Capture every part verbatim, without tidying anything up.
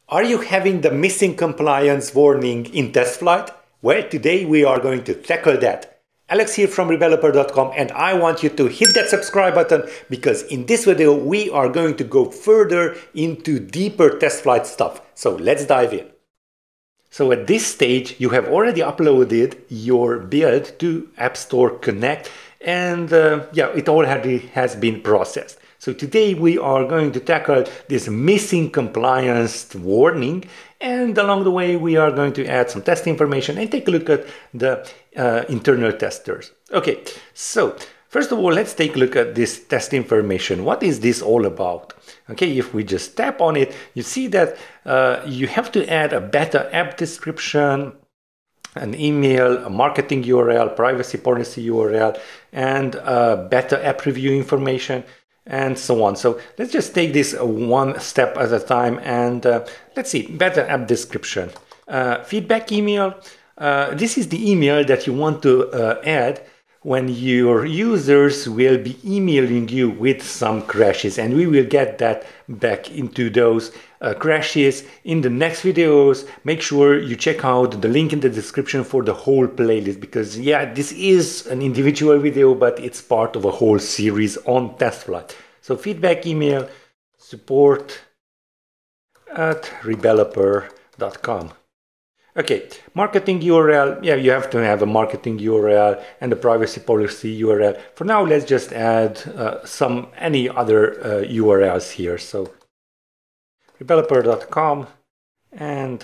Are you having the missing compliance warning in TestFlight? Well, today we are going to tackle that. Alex here from Rebeloper dot com, and I want you to hit that subscribe button because in this video we are going to go further into deeper TestFlight stuff. So let's dive in. So at this stage you have already uploaded your build to App Store Connect, and uh, yeah, it already has been processed. So today we are going to tackle this missing compliance warning, and along the way we are going to add some test information and take a look at the uh, internal testers. Okay, so first of all, let's take a look at this test information. What is this all about? Okay, if we just tap on it, you see that uh, you have to add a beta app description, an email, a marketing U R L, privacy policy U R L, and uh, beta app review information, and so on. So let's just take this one step at a time, and uh, let's see, beta app description. Uh, feedback email, uh, this is the email that you want to uh, add when your users will be emailing you with some crashes, and we will get that back into those uh, crashes in the next videos. Make sure you check out the link in the description for the whole playlist, because yeah, this is an individual video, but it's part of a whole series on TestFlight. So feedback email, support at Rebeloper dot com. Okay, marketing U R L, yeah, you have to have a marketing U R L and a privacy policy U R L. For now, let's just add uh, some any other uh, U R Ls here. So Rebeloper dot com, and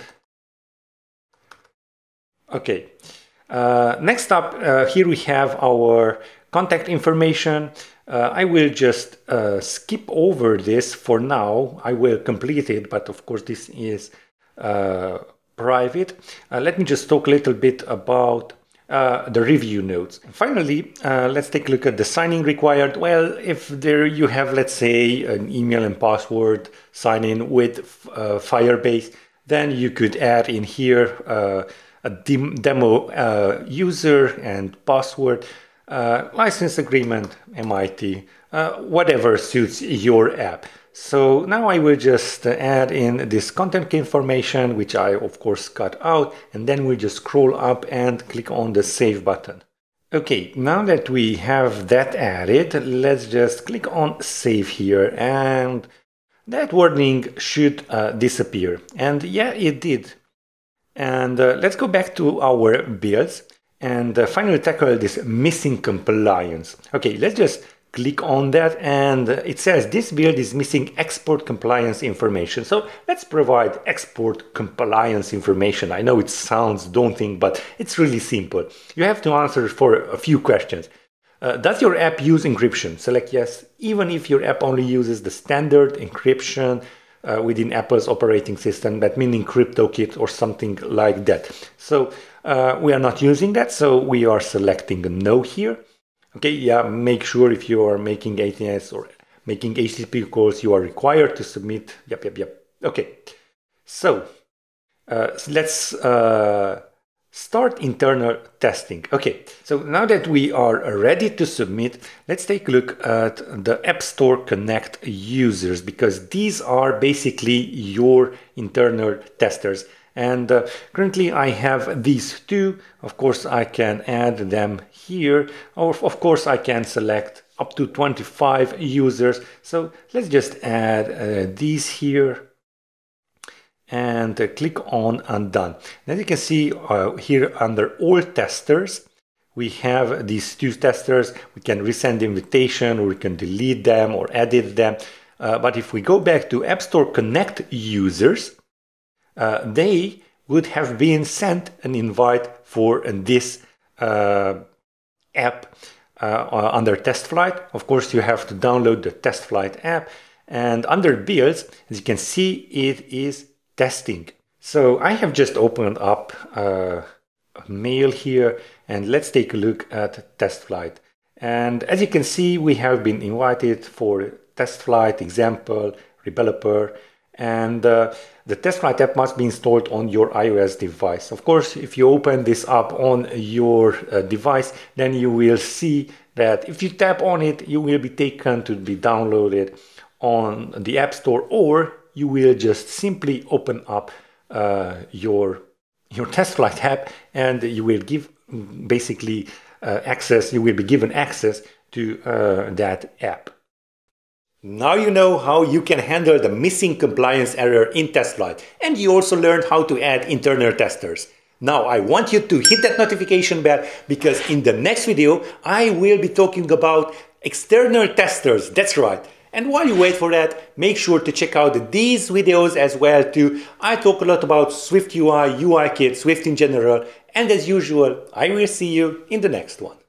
okay. Uh, next up, uh, here we have our contact information. Uh, I will just uh, skip over this for now. I will complete it, but of course this is uh, private. Uh, let me just talk a little bit about uh, the review notes. Finally, uh, let's take a look at the signing required. Well, if there you have, let's say, an email and password sign in with uh, Firebase, then you could add in here uh, a dem demo uh, user and password, uh, license agreement, M I T, uh, whatever suits your app. So now I will just add in this content information, which I of course cut out, and then we just scroll up and click on the save button. Okay, now that we have that added, let's just click on save here, and that warning should uh, disappear. And yeah, it did. And uh, let's go back to our builds and uh, finally tackle this missing compliance. Okay, let's just click on that, and it says this build is missing export compliance information. So let's provide export compliance information. I know it sounds daunting, but it's really simple. You have to answer for a few questions. Uh, does your app use encryption? Select yes, even if your app only uses the standard encryption uh, within Apple's operating system, that meaning CryptoKit or something like that. So uh, we are not using that, so we are selecting a no here. Okay, yeah, make sure if you are making A T S or making H T T P calls, you are required to submit. Yep, yep, yep. Okay, so uh, let's uh, start internal testing. Okay, so now that we are ready to submit, let's take a look at the App Store Connect users, because these are basically your internal testers. And uh, currently I have these two. Of course I can add them here, or of course I can select up to twenty-five users. So let's just add uh, these here and uh, click on undone. As you can see uh, here under all testers, we have these two testers. We can resend the invitation, or we can delete them or edit them. Uh, but if we go back to App Store Connect users, Uh, they would have been sent an invite for uh, this uh, app uh, under TestFlight. Of course, you have to download the TestFlight app, and under builds, as you can see, it is testing. So I have just opened up uh, a mail here, and let's take a look at TestFlight. And as you can see, we have been invited for TestFlight example, Rebeloper, and uh, the TestFlight app must be installed on your iOS device. Of course, if you open this up on your uh, device, then you will see that if you tap on it, you will be taken to be downloaded on the App Store, or you will just simply open up uh, your, your TestFlight app, and you will give basically uh, access, you will be given access to uh, that app. Now you know how you can handle the missing compliance error in TestFlight, and you also learned how to add internal testers. Now I want you to hit that notification bell, because in the next video I will be talking about external testers. That's right. And while you wait for that, make sure to check out these videos as well too. I talk a lot about Swift U I, U I Kit, Swift in general, and as usual, I will see you in the next one.